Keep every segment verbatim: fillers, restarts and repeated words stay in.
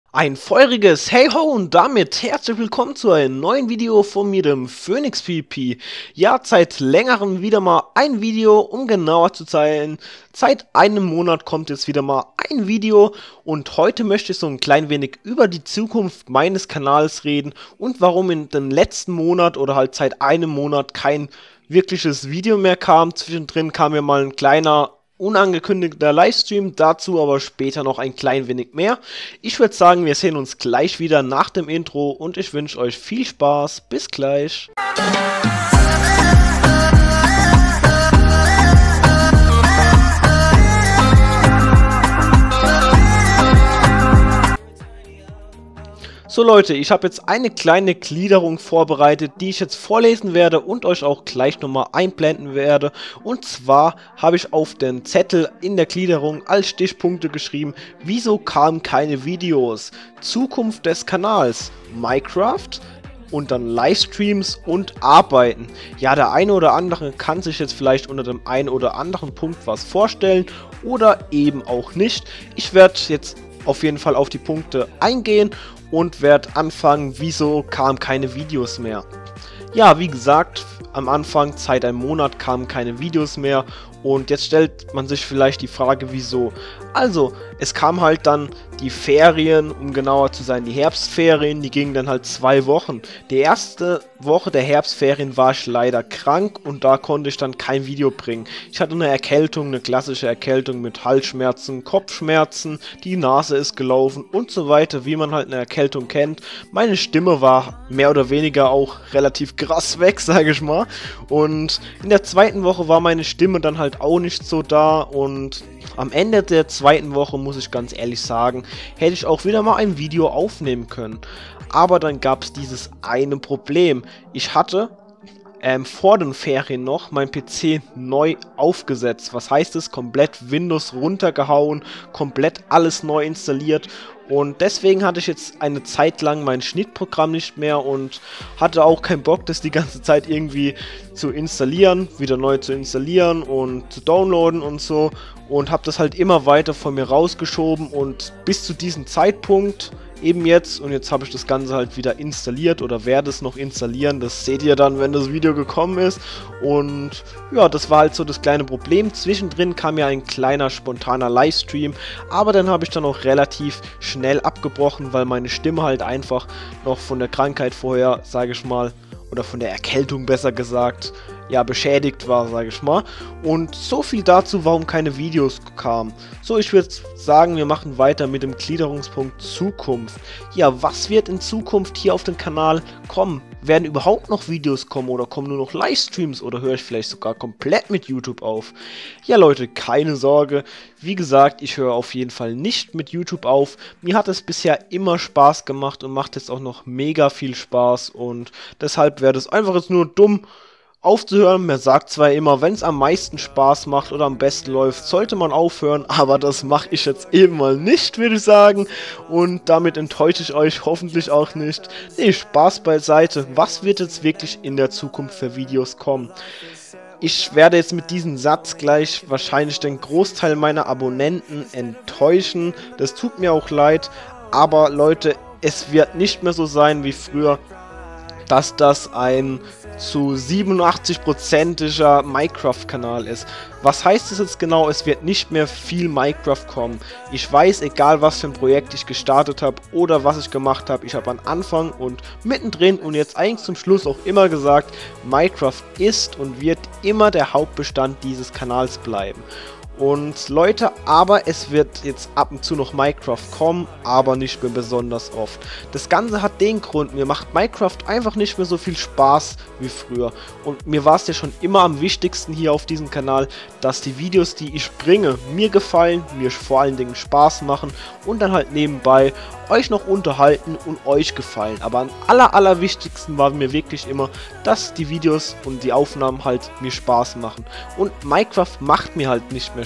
Ein feuriges Hey Ho und damit herzlich willkommen zu einem neuen Video von mir, dem Phoenix PvP. Ja, seit längerem wieder mal ein Video, um genauer zu sein. Seit einem Monat kommt jetzt wieder mal ein Video und heute möchte ich so ein klein wenig über die Zukunft meines Kanals reden und warum in den letzten Monat oder halt seit einem Monat kein wirkliches Video mehr kam. Zwischendrin kam mir mal ein kleiner unangekündigter Livestream, dazu aber später noch ein klein wenig mehr. Ich würde sagen, wir sehen uns gleich wieder nach dem Intro und ich wünsche euch viel Spaß. Bis gleich. So Leute, ich habe jetzt eine kleine Gliederung vorbereitet, die ich jetzt vorlesen werde und euch auch gleich nochmal einblenden werde. Und zwar habe ich auf den Zettel in der Gliederung als Stichpunkte geschrieben: Wieso kamen keine Videos? Zukunft des Kanals, Minecraft und dann Livestreams und Arbeiten. Ja, der eine oder andere kann sich jetzt vielleicht unter dem einen oder anderen Punkt was vorstellen oder eben auch nicht. Ich werde jetzt auf jeden Fall auf die Punkte eingehen und werde anfangen, wieso kamen keine Videos mehr. Ja, wie gesagt, am Anfang, seit einem Monat kamen keine Videos mehr und jetzt stellt man sich vielleicht die Frage, wieso. Also, es kam halt dann die Ferien, um genauer zu sein, die Herbstferien, die gingen dann halt zwei Wochen. Die erste Woche der Herbstferien war ich leider krank und da konnte ich dann kein Video bringen. Ich hatte eine Erkältung, eine klassische Erkältung mit Halsschmerzen, Kopfschmerzen, die Nase ist gelaufen und so weiter, wie man halt eine Erkältung kennt. Meine Stimme war mehr oder weniger auch relativ krass weg, sage ich mal. Und in der zweiten Woche war meine Stimme dann halt auch nicht so da und am Ende der zweiten Woche, muss ich ganz ehrlich sagen, hätte ich auch wieder mal ein Video aufnehmen können. Aber dann gab es dieses eine Problem. Ich hatte ähm, vor den Ferien noch mein P C neu aufgesetzt. Was heißt es? Komplett Windows runtergehauen, komplett alles neu installiert. Und deswegen hatte ich jetzt eine Zeit lang mein Schnittprogramm nicht mehr und hatte auch keinen Bock, das die ganze Zeit irgendwie zu installieren, wieder neu zu installieren und zu downloaden und so. Und habe das halt immer weiter von mir rausgeschoben und bis zu diesem Zeitpunkt eben jetzt, und jetzt habe ich das Ganze halt wieder installiert oder werde es noch installieren, das seht ihr dann, wenn das Video gekommen ist. Und ja, das war halt so das kleine Problem. Zwischendrin kam ja ein kleiner spontaner Livestream, aber dann habe ich dann auch relativ schnell abgebrochen, weil meine Stimme halt einfach noch von der Krankheit vorher, sage ich mal, oder von der Erkältung besser gesagt, ja, beschädigt war, sage ich mal. Und so viel dazu, warum keine Videos kamen. So, ich würde sagen, wir machen weiter mit dem Gliederungspunkt Zukunft. Ja, was wird in Zukunft hier auf dem Kanal kommen? Werden überhaupt noch Videos kommen oder kommen nur noch Livestreams oder höre ich vielleicht sogar komplett mit YouTube auf? Ja Leute, keine Sorge. Wie gesagt, ich höre auf jeden Fall nicht mit YouTube auf. Mir hat es bisher immer Spaß gemacht und macht jetzt auch noch mega viel Spaß und deshalb wäre das einfach jetzt nur dumm aufzuhören. Man sagt zwar immer, wenn es am meisten Spaß macht oder am besten läuft, sollte man aufhören, aber das mache ich jetzt eben mal nicht, würde ich sagen. Und damit enttäusche ich euch hoffentlich auch nicht. Nee, Spaß beiseite. Was wird jetzt wirklich in der Zukunft für Videos kommen? Ich werde jetzt mit diesem Satz gleich wahrscheinlich den Großteil meiner Abonnenten enttäuschen. Das tut mir auch leid, aber Leute, es wird nicht mehr so sein wie früher, dass das ein zu siebenundachtzig prozentiger Minecraft-Kanal ist. Was heißt das jetzt genau? Es wird nicht mehr viel Minecraft kommen. Ich weiß, egal was für ein Projekt ich gestartet habe oder was ich gemacht habe, ich habe am Anfang und mittendrin und jetzt eigentlich zum Schluss auch immer gesagt, Minecraft ist und wird immer der Hauptbestand dieses Kanals bleiben. Und Leute, aber es wird jetzt ab und zu noch Minecraft kommen, aber nicht mehr besonders oft. Das Ganze hat den Grund, mir macht Minecraft einfach nicht mehr so viel Spaß wie früher. Und mir war es ja schon immer am wichtigsten hier auf diesem Kanal, dass die Videos, die ich bringe, mir gefallen, mir vor allen Dingen Spaß machen und dann halt nebenbei euch noch unterhalten und euch gefallen. Aber am aller, aller wichtigsten war mir wirklich immer, dass die Videos und die Aufnahmen halt mir Spaß machen. Und Minecraft macht mir halt nicht mehr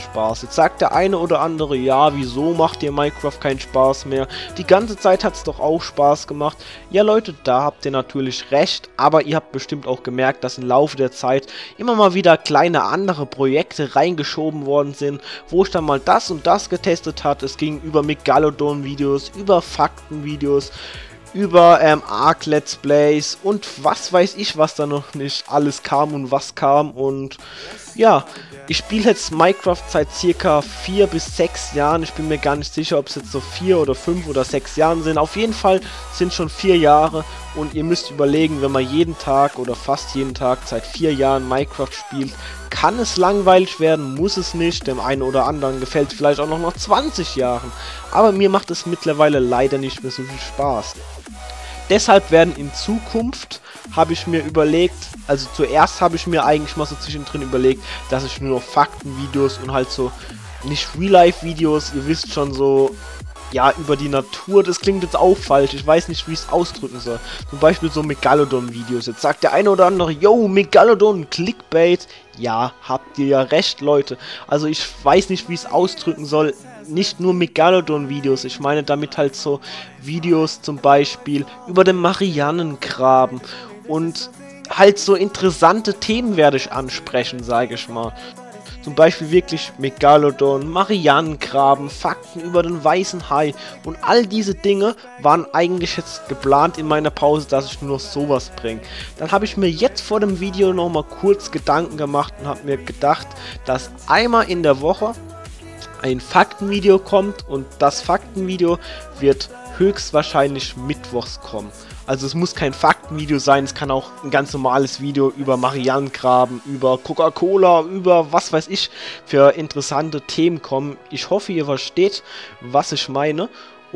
Spaß. Jetzt sagt der eine oder andere, ja, wieso macht dir Minecraft keinen Spaß mehr? Die ganze Zeit hat es doch auch Spaß gemacht. Ja Leute, da habt ihr natürlich recht, aber ihr habt bestimmt auch gemerkt, dass im Laufe der Zeit immer mal wieder kleine andere Projekte reingeschoben worden sind, wo ich dann mal das und das getestet hat. Es ging über Megalodon-Videos, über Fakten-Videos, über ähm, Ark Let's Plays und was weiß ich, was da noch nicht alles kam und was kam. Und ja, ich spiele jetzt Minecraft seit circa vier bis sechs Jahren. Ich bin mir gar nicht sicher, ob es jetzt so vier oder fünf oder sechs Jahren sind. Auf jeden Fall sind schon vier Jahre und ihr müsst überlegen, wenn man jeden Tag oder fast jeden Tag seit vier Jahren Minecraft spielt, kann es langweilig werden, muss es nicht. Dem einen oder anderen gefällt es vielleicht auch noch nach zwanzig Jahren. Aber mir macht es mittlerweile leider nicht mehr so viel Spaß. Deshalb werden in Zukunft, habe ich mir überlegt, also zuerst habe ich mir eigentlich mal so zwischendrin überlegt, dass ich nur noch Faktenvideos und halt so, nicht Real-Life-Videos, ihr wisst schon so, ja, über die Natur, das klingt jetzt auch falsch, ich weiß nicht, wie ich es ausdrücken soll. Zum Beispiel so Megalodon-Videos. Jetzt sagt der eine oder andere, yo, Megalodon, Clickbait. Ja, habt ihr ja recht, Leute. Also ich weiß nicht, wie ich es ausdrücken soll. Nicht nur Megalodon-Videos, ich meine damit halt so Videos zum Beispiel über den Marianengraben. Und halt so interessante Themen werde ich ansprechen, sage ich mal. Zum Beispiel wirklich Megalodon, Marianengraben, Fakten über den weißen Hai und all diese Dinge waren eigentlich jetzt geplant in meiner Pause, dass ich nur noch sowas bringe. Dann habe ich mir jetzt vor dem Video nochmal kurz Gedanken gemacht und habe mir gedacht, dass einmal in der Woche ein Faktenvideo kommt und das Faktenvideo wird höchstwahrscheinlich mittwochs kommen. Also es muss kein Faktenvideo sein, es kann auch ein ganz normales Video über Marianengraben, über Coca-Cola, über was weiß ich für interessante Themen kommen. Ich hoffe, ihr versteht, was ich meine.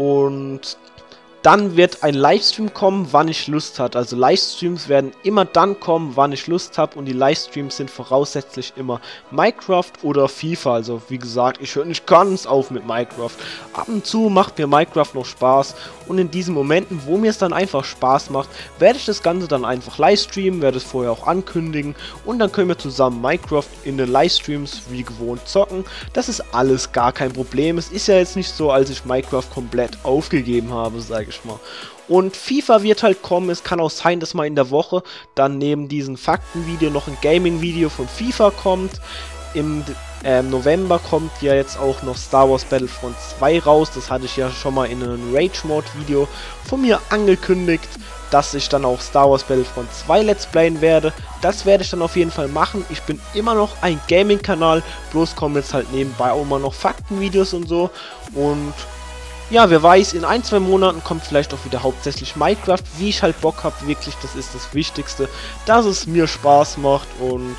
Und dann wird ein Livestream kommen, wann ich Lust habe. Also Livestreams werden immer dann kommen, wann ich Lust habe. Und die Livestreams sind voraussetzlich immer Minecraft oder FIFA. Also wie gesagt, ich höre nicht ganz auf mit Minecraft. Ab und zu macht mir Minecraft noch Spaß. Und in diesen Momenten, wo mir es dann einfach Spaß macht, werde ich das Ganze dann einfach livestreamen, werde es vorher auch ankündigen. Und dann können wir zusammen Minecraft in den Livestreams wie gewohnt zocken. Das ist alles gar kein Problem. Es ist ja jetzt nicht so, als ich Minecraft komplett aufgegeben habe, sage ich mal. Und FIFA wird halt kommen, es kann auch sein, dass mal in der Woche dann neben diesem Faktenvideo noch ein Gaming-Video von FIFA kommt. Im äh, November kommt ja jetzt auch noch Star Wars Battlefront zwei raus, das hatte ich ja schon mal in einem Rage-Mode-Video von mir angekündigt, dass ich dann auch Star Wars Battlefront zwei Let's Playen werde. Das werde ich dann auf jeden Fall machen. Ich bin immer noch ein Gaming-Kanal, bloß kommen jetzt halt nebenbei auch immer noch Faktenvideos und so. Und ja, wer weiß, in ein, zwei Monaten kommt vielleicht auch wieder hauptsächlich Minecraft, wie ich halt Bock habe, wirklich, das ist das Wichtigste, dass es mir Spaß macht. Und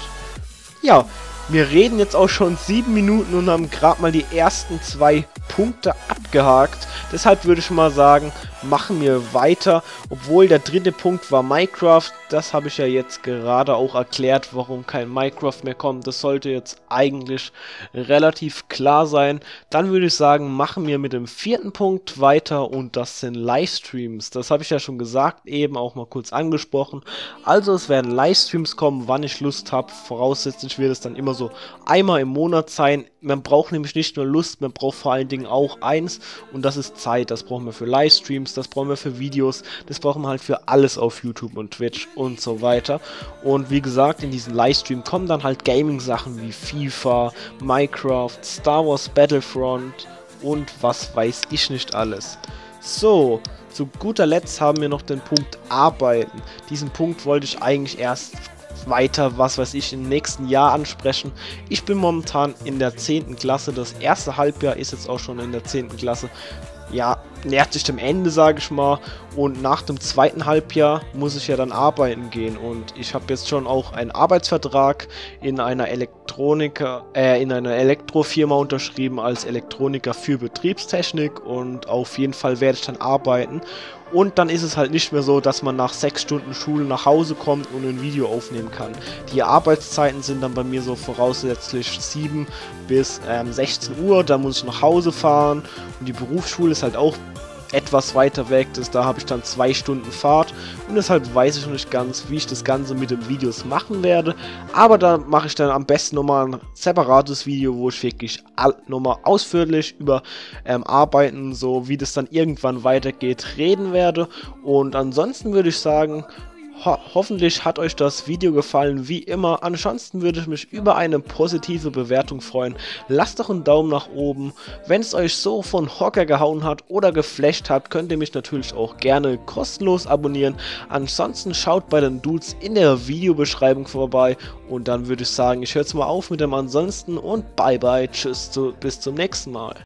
ja, wir reden jetzt auch schon sieben Minuten und haben gerade mal die ersten zwei Punkte abgehakt. Deshalb würde ich mal sagen, machen wir weiter. Obwohl der dritte Punkt war Minecraft. Das habe ich ja jetzt gerade auch erklärt, warum kein Minecraft mehr kommt. Das sollte jetzt eigentlich relativ klar sein. Dann würde ich sagen, machen wir mit dem vierten Punkt weiter und das sind Livestreams. Das habe ich ja schon gesagt, eben auch mal kurz angesprochen. Also es werden Livestreams kommen, wann ich Lust habe. Voraussetzlich wird es dann immer so einmal im Monat sein. Man braucht nämlich nicht nur Lust, man braucht vor allen Dingen auch eins und das ist Zeit. Das brauchen wir für Livestreams, das brauchen wir für Videos, das brauchen wir halt für alles auf YouTube und Twitch und so weiter. Und wie gesagt, in diesen Livestream kommen dann halt Gaming-Sachen wie FIFA, Minecraft, Star Wars Battlefront und was weiß ich nicht alles. So, zu guter Letzt haben wir noch den Punkt Arbeiten. Diesen Punkt wollte ich eigentlich erst weiter, was weiß ich, im nächsten Jahr ansprechen. Ich bin momentan in der zehnten Klasse, das erste Halbjahr ist jetzt auch schon in der zehnten Klasse. Ja, nähert sich dem Ende, sage ich mal, und nach dem zweiten Halbjahr muss ich ja dann arbeiten gehen und ich habe jetzt schon auch einen Arbeitsvertrag in einer Elektroniker, äh, in einer Elektrofirma unterschrieben als Elektroniker für Betriebstechnik und auf jeden Fall werde ich dann arbeiten. Und dann ist es halt nicht mehr so, dass man nach sechs Stunden Schule nach Hause kommt und ein Video aufnehmen kann. Die Arbeitszeiten sind dann bei mir so voraussetzlich sieben bis ähm, sechzehn Uhr, da muss ich nach Hause fahren und die Berufsschule ist halt auch etwas weiter weg, das, da habe ich dann zwei Stunden Fahrt und deshalb weiß ich noch nicht ganz, wie ich das Ganze mit den Videos machen werde, aber da mache ich dann am besten nochmal ein separates Video, wo ich wirklich nochmal ausführlich über ähm, Arbeiten, so wie das dann irgendwann weitergeht, reden werde. Und ansonsten würde ich sagen, Ho hoffentlich hat euch das Video gefallen, wie immer. Ansonsten würde ich mich über eine positive Bewertung freuen. Lasst doch einen Daumen nach oben. Wenn es euch so von Hocker gehauen hat oder geflasht hat, könnt ihr mich natürlich auch gerne kostenlos abonnieren. Ansonsten schaut bei den Dudes in der Videobeschreibung vorbei. Und dann würde ich sagen, ich höre jetzt mal auf mit dem Ansonsten und bye bye, tschüss, zu, bis zum nächsten Mal.